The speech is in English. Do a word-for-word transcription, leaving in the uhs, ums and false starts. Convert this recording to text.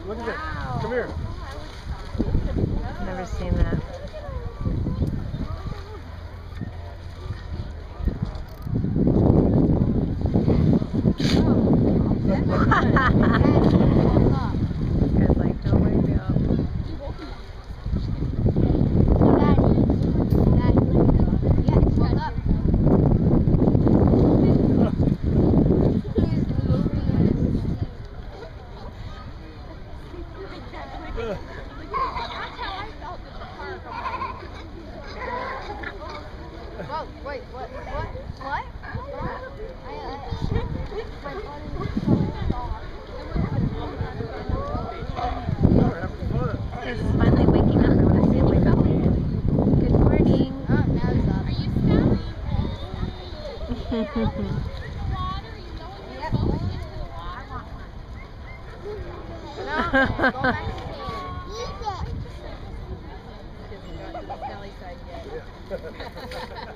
Look at this. Come here. Never seen that. Guy's like, don't wake me up. Whoa, wait, what, what, what? He's finally waking up. I want to see him wake up. Good morning. Oh, now he's up. Are you stuck? Yep. Water, you know when you're going into the water. No, go back to the She hasn't got to the belly side yet.